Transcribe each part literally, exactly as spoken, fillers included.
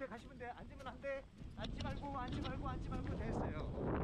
앞에 가시면 돼. 앉으면 안 돼. 앉지 말고 앉지 말고 앉지 말고 됐어요.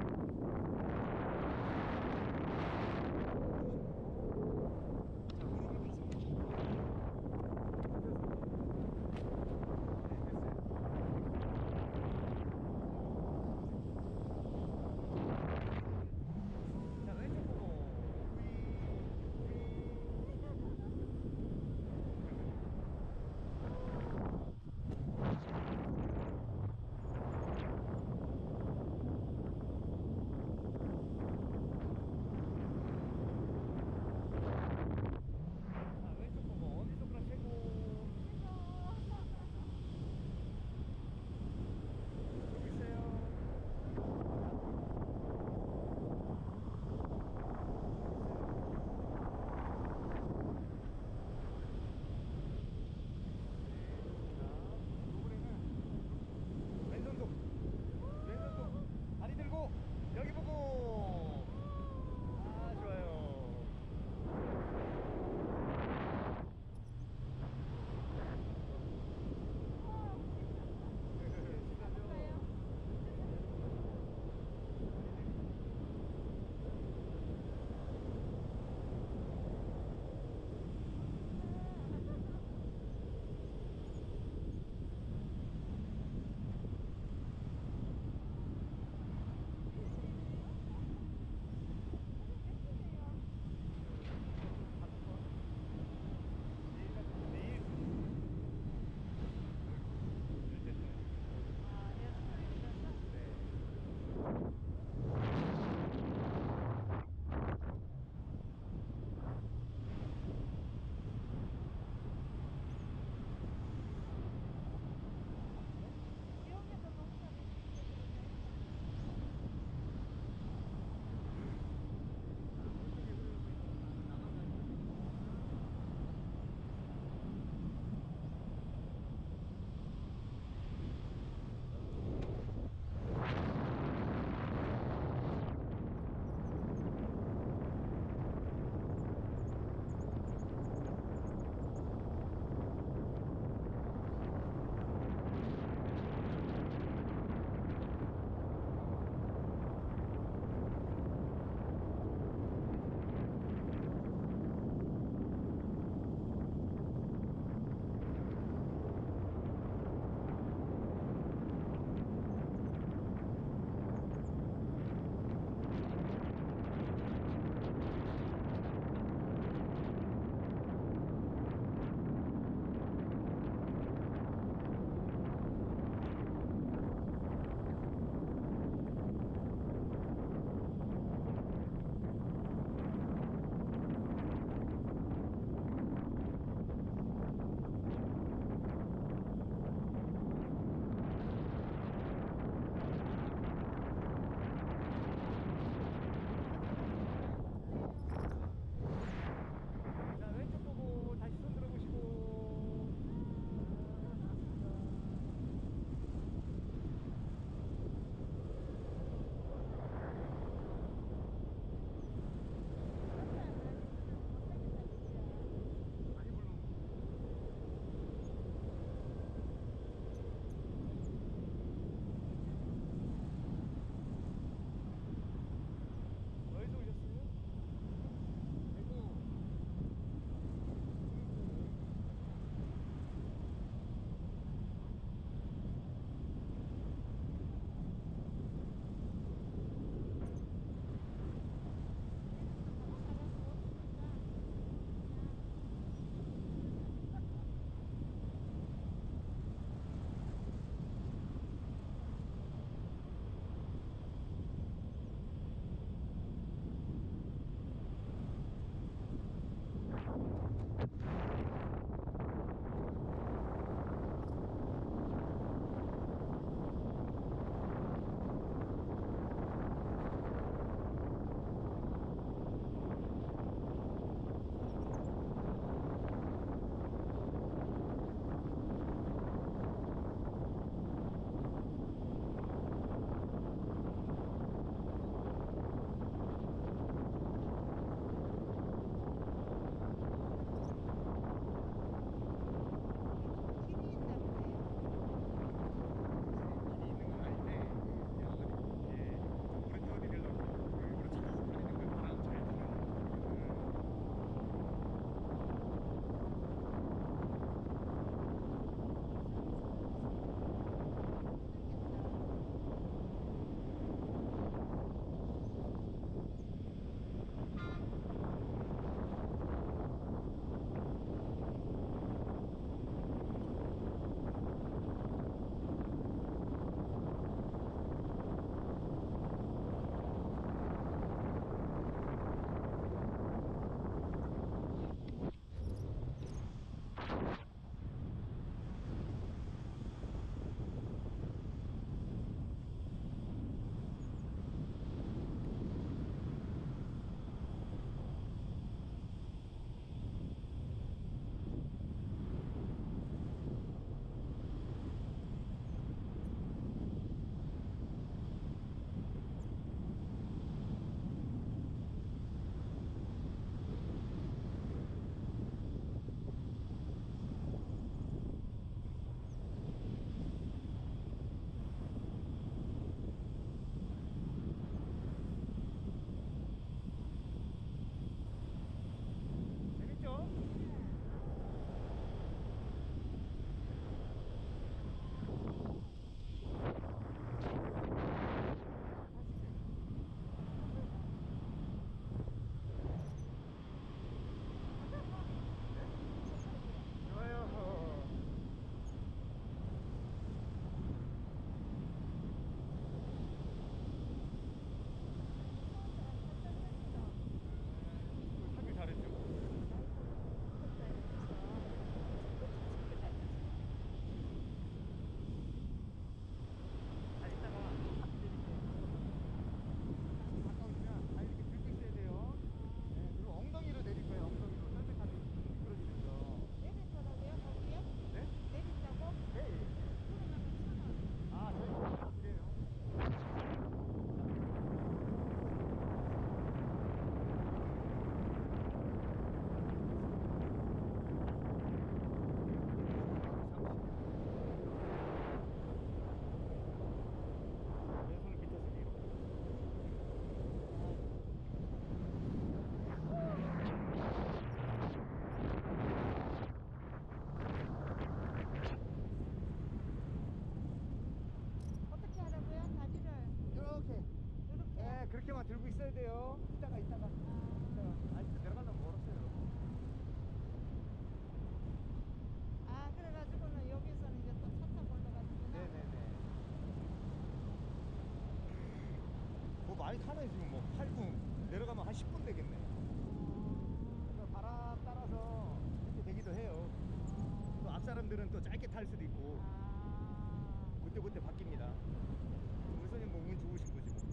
많이 타네. 지금 뭐 팔 분 내려가면 한 십 분 되겠네. 그래서 바람 따라서 이렇게 되기도 해요. 또 앞 사람들은 또 짧게 탈 수도 있고 그때그때 바뀝니다. 우리 선생님 뭐 운 좋으신 거지 뭐.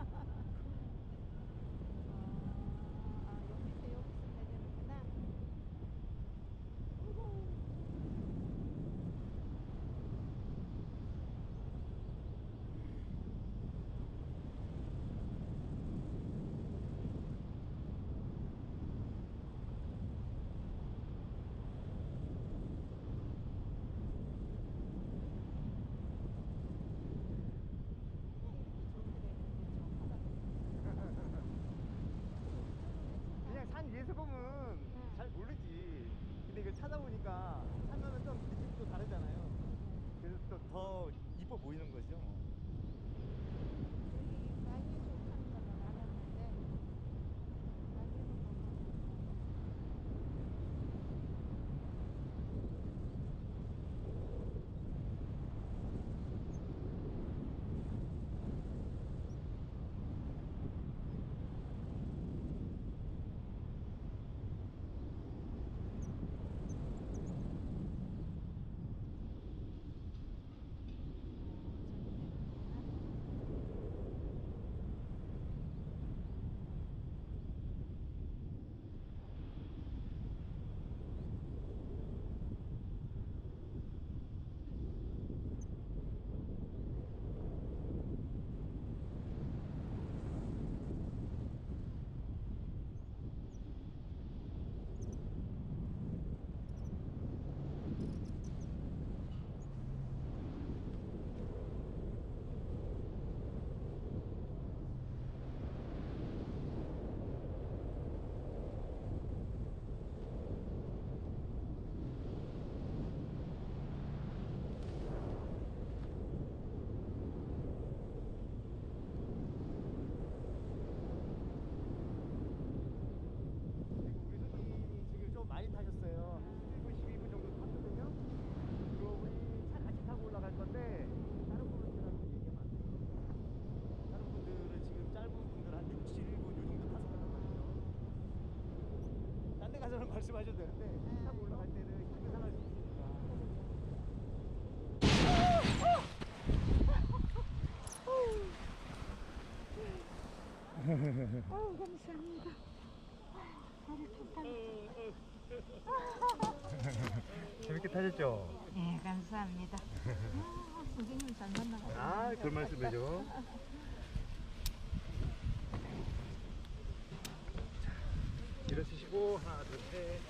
아, 여기서 여기서 내리는구나. 그냥 산 위에서 보면 잘 모르지. 근데 이걸 찾아보니까 하면은 좀 느낌이 또 다르잖아요. 그래서 또 더 이뻐 보이는 거죠. 뭐. 여기 많이 좋다는 건 알았는데 많이는 우리 손님이 지금 좀 많이 타셨어요. 한 십일 분, 십이 분 정도 탔거든요. 그리고 우리 차 같이 타고 올라갈 건데 다른 분들한테 얘기하면 안 돼요. 다른 분들은 지금 짧은 분들 한 육, 칠 분 요 정도 타셨단 말이죠. 딴 데 가서는 말씀하셔도 되는데 타고 올라갈 때는 힘이 상할 수 있으니까. 어우, 감사합니다. 다리 튼튼해. 재밌게 타셨죠? 네, 감사합니다. 아, 선생님 잘 만나가지고. 아, 별 말씀이죠. 일어서시고 하나, 둘, 셋.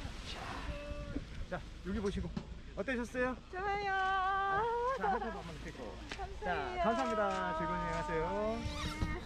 자, 여기 보시고 어떠셨어요? 좋아요. 자, 한번 한번 찍고. 자, 감사해요. 감사합니다. 즐거운 여행 하세요.